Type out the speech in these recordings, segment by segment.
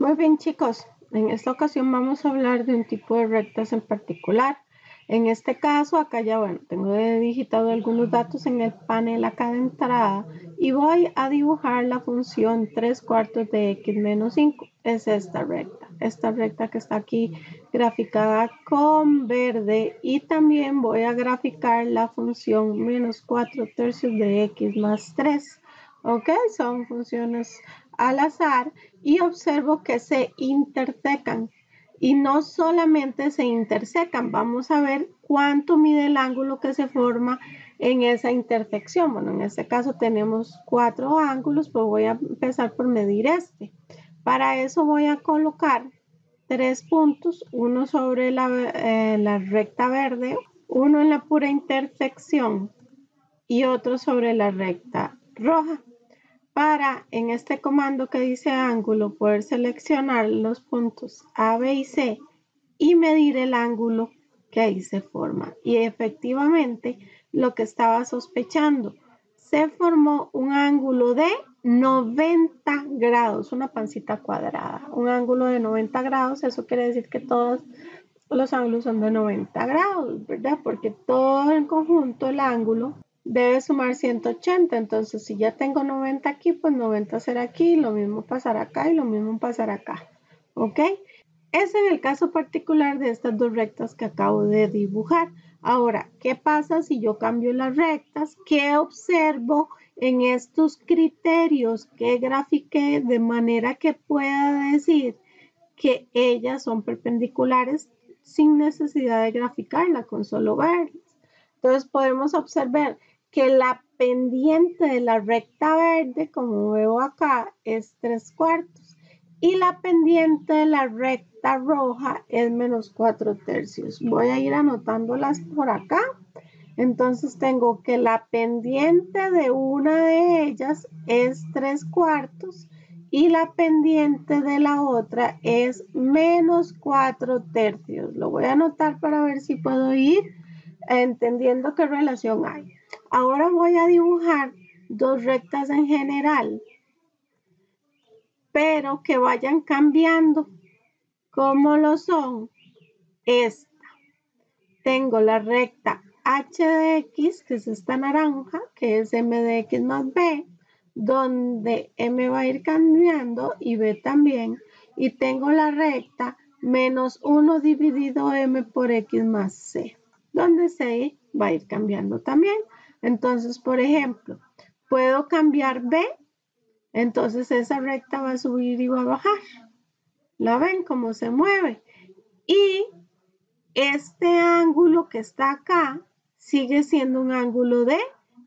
Muy bien, chicos, en esta ocasión vamos a hablar de un tipo de rectas en particular. En este caso, acá ya, tengo digitado algunos datos en el panel acá de entrada y voy a dibujar la función 3/4 de x menos 5. Es esta recta que está aquí graficada con verde, y también voy a graficar la función menos 4/3 de x más 3. Ok, son funciones al azar y observo que se intersecan. Y no solamente se intersecan, vamos a ver cuánto mide el ángulo que se forma en esa intersección. Bueno, en este caso tenemos 4 ángulos, pues voy a empezar por medir este. Para eso voy a colocar 3 puntos, uno sobre la recta verde, uno en la pura intersección y otro sobre la recta roja. Para, en este comando que dice ángulo, poder seleccionar los puntos A, B y C y medir el ángulo que ahí se forma. Y efectivamente, lo que estaba sospechando, se formó un ángulo de 90 grados, una pancita cuadrada. Un ángulo de 90 grados, eso quiere decir que todos los ángulos son de 90 grados, ¿verdad? Porque todo en conjunto, el ángulo, debe sumar 180, entonces si ya tengo 90 aquí, pues 90 será aquí, lo mismo pasará acá y lo mismo pasará acá, ¿ok? Es en el caso particular de estas dos rectas que acabo de dibujar. Ahora, ¿qué pasa si yo cambio las rectas? ¿Qué observo en estos criterios que grafiqué de manera que pueda decir que ellas son perpendiculares sin necesidad de graficarla, con solo verlas? Entonces podemos observar que la pendiente de la recta verde, como veo acá, es 3/4 y la pendiente de la recta roja es menos 4/3. Voy a ir anotándolas por acá. Entonces tengo que la pendiente de una de ellas es 3/4 y la pendiente de la otra es menos 4/3. Lo voy a anotar para ver si puedo ir entendiendo qué relación hay. Ahora voy a dibujar dos rectas en general, pero que vayan cambiando. ¿Cómo lo son? Esta. Tengo la recta h de x, que es esta naranja, que es m de x más b, donde m va a ir cambiando y b también. Y tengo la recta menos 1 dividido m por x más c, donde c va a ir cambiando también. Entonces, por ejemplo, puedo cambiar b, entonces esa recta va a subir y va a bajar. ¿La ven cómo se mueve? Y este ángulo que está acá sigue siendo un ángulo de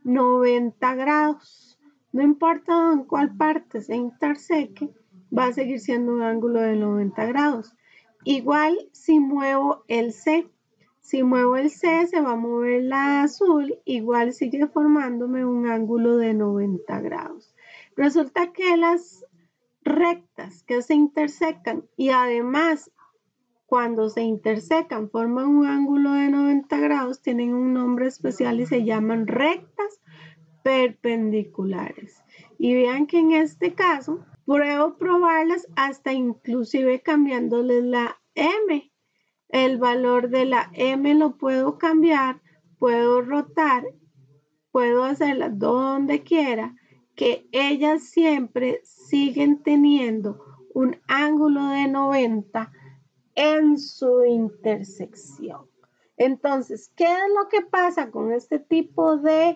90 grados. No importa en cuál parte se interseque, va a seguir siendo un ángulo de 90 grados. Igual si muevo el C. Si muevo el C, se va a mover la azul, igual sigue formándome un ángulo de 90 grados. Resulta que las rectas que se intersecan y además cuando se intersecan forman un ángulo de 90 grados, tienen un nombre especial y se llaman rectas perpendiculares. Y vean que en este caso puedo probarlas hasta inclusive cambiándoles la M. El valor de la M lo puedo cambiar, puedo rotar, puedo hacerla donde quiera, que ellas siempre siguen teniendo un ángulo de 90 en su intersección. Entonces, ¿qué es lo que pasa con este tipo de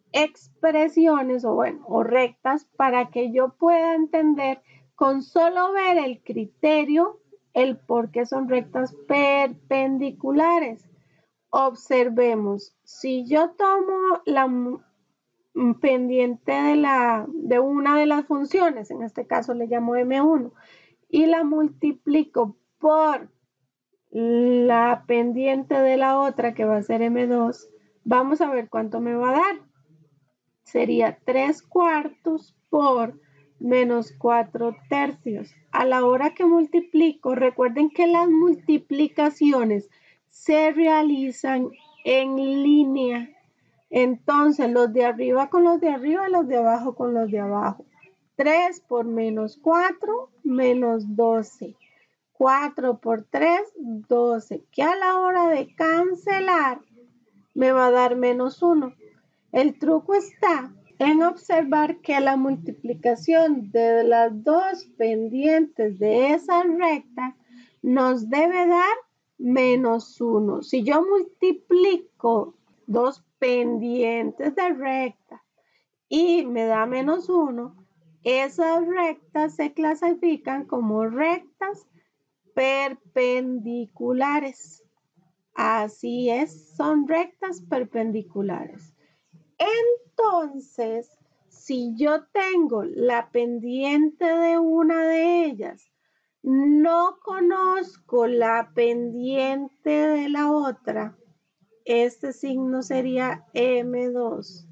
expresiones o rectas para que yo pueda entender con solo ver el criterio el por qué son rectas perpendiculares? Observemos, si yo tomo la pendiente de una de las funciones, en este caso le llamo M1, y la multiplico por la pendiente de la otra, que va a ser M2, vamos a ver cuánto me va a dar. Sería 3/4 por menos 4/3. A la hora que multiplico, recuerden que las multiplicaciones se realizan en línea. Entonces, los de arriba con los de arriba, los de abajo con los de abajo. 3 por menos 4, menos 12. 4 por 3, 12, que a la hora de cancelar me va a dar menos 1. El truco está en observar que la multiplicación de las dos pendientes de esa recta nos debe dar menos 1. Si yo multiplico dos pendientes de recta y me da menos 1, esas rectas se clasifican como rectas perpendiculares. Así es, son rectas perpendiculares. Entonces, si yo tengo la pendiente de una de ellas, no conozco la pendiente de la otra, este signo sería M2.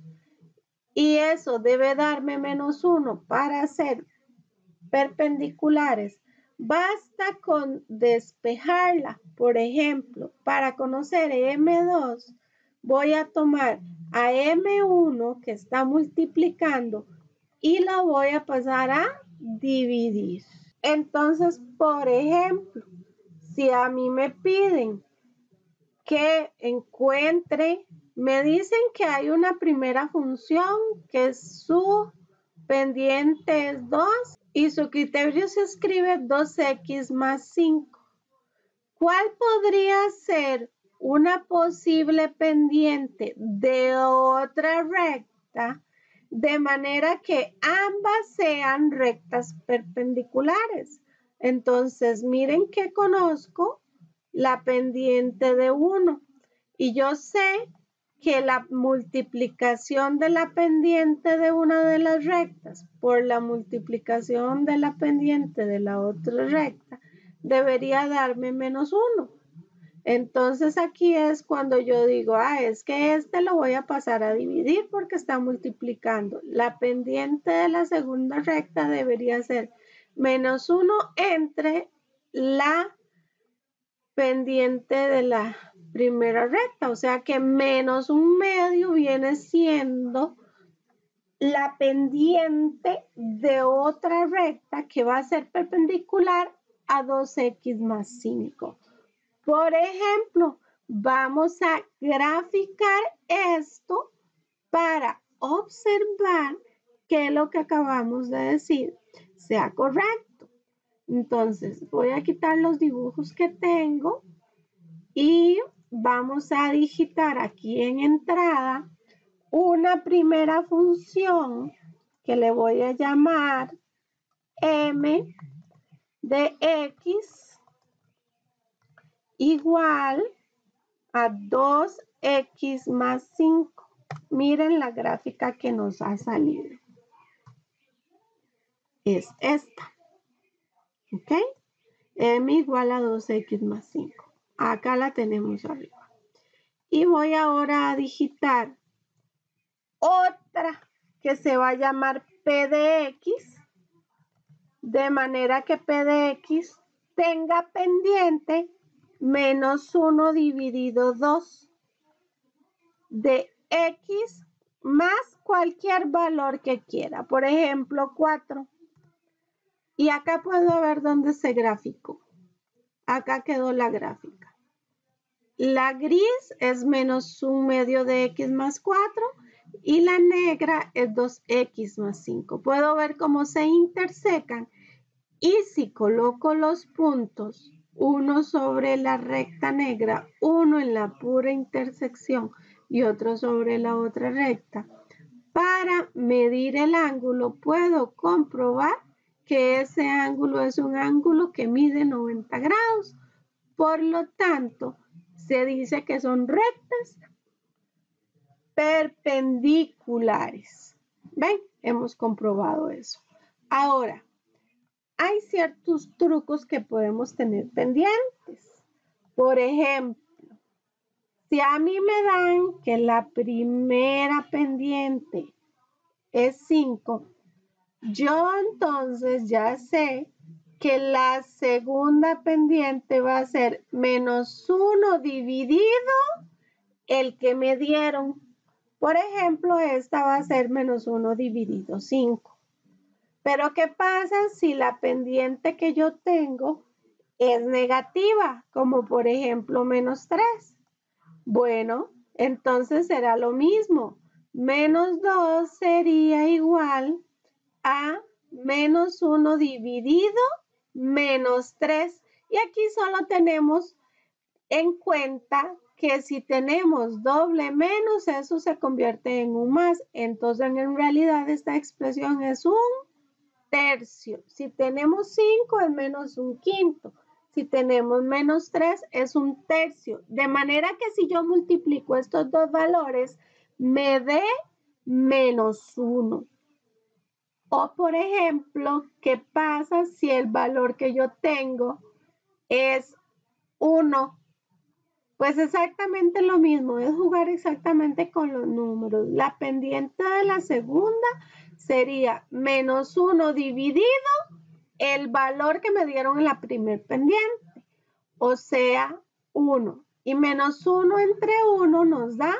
Y eso debe darme menos 1 para ser perpendiculares. Basta con despejarla. Por ejemplo, para conocer M2, voy a tomar a M1 que está multiplicando y la voy a pasar a dividir. Entonces, por ejemplo, si a mí me piden que encuentre, me dicen que hay una primera función que su pendiente es 2 y su criterio se escribe 2x más 5. ¿Cuál podría ser una posible pendiente de otra recta de manera que ambas sean rectas perpendiculares? Entonces, miren que conozco la pendiente de 1 y yo sé que la multiplicación de la pendiente de una de las rectas por la multiplicación de la pendiente de la otra recta debería darme menos 1. Entonces aquí es cuando yo digo, es que este lo voy a pasar a dividir porque está multiplicando. La pendiente de la segunda recta debería ser menos 1 entre la pendiente de la primera recta, o sea que menos 1/2 viene siendo la pendiente de otra recta que va a ser perpendicular a 2x más 5. Por ejemplo, vamos a graficar esto para observar que lo que acabamos de decir sea correcto. Entonces, voy a quitar los dibujos que tengo y vamos a digitar aquí en entrada una primera función que le voy a llamar m de x igual a 2x más 5. Miren la gráfica que nos ha salido. Es esta. ¿Ok? M igual a 2x más 5. Acá la tenemos arriba. Y voy ahora a digitar otra que se va a llamar P de X, de manera que P de X tenga pendiente menos 1 dividido 2 de X más cualquier valor que quiera. Por ejemplo, 4. Y acá puedo ver dónde se graficó. Acá quedó la gráfica. La gris es menos 1/2 de x más 4 y la negra es 2x más 5. Puedo ver cómo se intersecan y si coloco los puntos, uno sobre la recta negra, uno en la pura intersección y otro sobre la otra recta, para medir el ángulo puedo comprobar que ese ángulo es un ángulo que mide 90 grados. Por lo tanto, se dice que son rectas perpendiculares. ¿Ven? Hemos comprobado eso. Ahora, hay ciertos trucos que podemos tener pendientes. Por ejemplo, si a mí me dan que la primera pendiente es 5, yo entonces ya sé que la segunda pendiente va a ser menos 1 dividido el que me dieron. Por ejemplo, esta va a ser menos 1 dividido 5. Pero ¿qué pasa si la pendiente que yo tengo es negativa? Como por ejemplo -3. Bueno, entonces será lo mismo. -2 sería igual a -1 dividido -3. Y aquí solo tenemos en cuenta que si tenemos doble menos, eso se convierte en un más. Entonces, en realidad, esta expresión es un tercio. Si tenemos 5, es menos un quinto. Si tenemos -3, es un tercio. De manera que si yo multiplico estos dos valores, me dé -1. O, por ejemplo, ¿qué pasa si el valor que yo tengo es 1? Pues exactamente lo mismo, es jugar exactamente con los números. La pendiente de la segunda sería -1 dividido el valor que me dieron en la primer pendiente, o sea, 1. Y -1 entre 1 nos da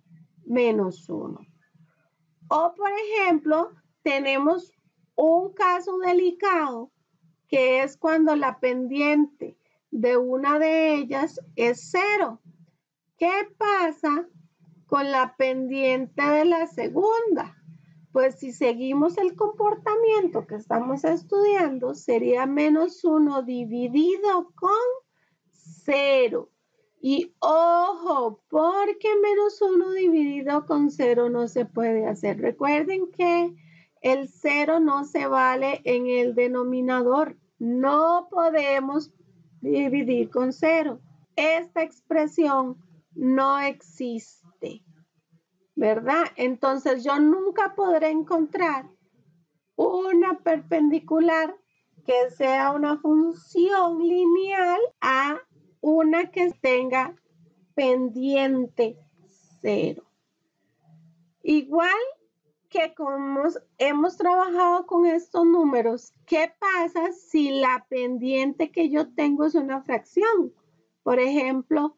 -1. O, por ejemplo, tenemos un caso delicado que es cuando la pendiente de una de ellas es 0. ¿Qué pasa con la pendiente de la segunda? Pues si seguimos el comportamiento que estamos estudiando, sería -1 dividido con 0. Y ojo, porque -1 dividido con 0 no se puede hacer. Recuerden que el 0 no se vale en el denominador. No podemos dividir con 0. Esta expresión no existe, ¿verdad? Entonces yo nunca podré encontrar una perpendicular que sea una función lineal a una que tenga pendiente 0. Igual que como hemos trabajado con estos números, ¿qué pasa si la pendiente que yo tengo es una fracción? Por ejemplo,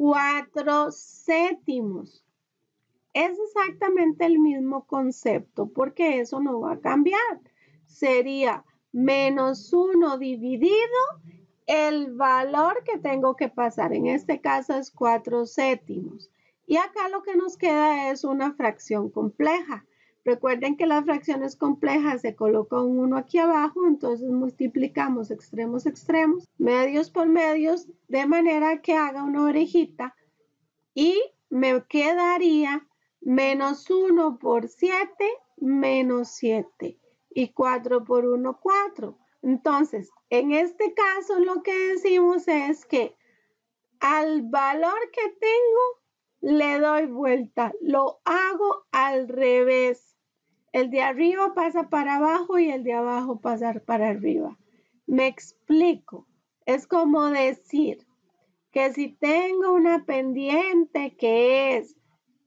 4/7. Es exactamente el mismo concepto porque eso no va a cambiar. Sería -1 dividido el valor que tengo que pasar. En este caso es 4/7. Y acá lo que nos queda es una fracción compleja. Recuerden que las fracciones complejas se coloca un 1 aquí abajo, entonces multiplicamos extremos, medios por medios, de manera que haga una orejita y me quedaría -1 por 7, -7. Y 4 por 1, 4. Entonces, en este caso lo que decimos es que al valor que tengo le doy vuelta, lo hago al revés. El de arriba pasa para abajo y el de abajo pasa para arriba. Me explico. Es como decir que si tengo una pendiente que es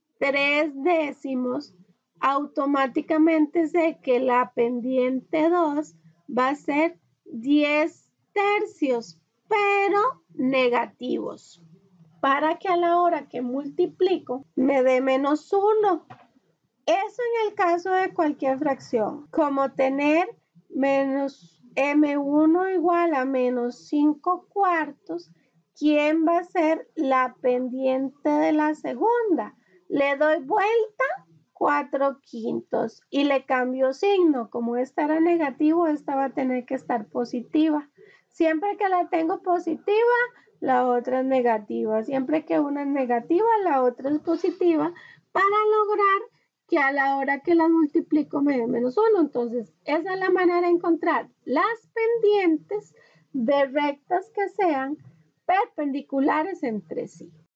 3/10, automáticamente sé que la pendiente 2 va a ser 10/3, pero negativos, para que a la hora que multiplico me dé -1. Eso en el caso de cualquier fracción, como tener -m1 igual a -5/4, ¿quién va a ser la pendiente de la segunda? Le doy vuelta 4/5 y le cambio signo. Como esta era negativo, esta va a tener que estar positiva. Siempre que la tengo positiva, la otra es negativa. Siempre que una es negativa, la otra es positiva, para lograr que a la hora que las multiplico me dé -1. Entonces, esa es la manera de encontrar las pendientes de rectas que sean perpendiculares entre sí.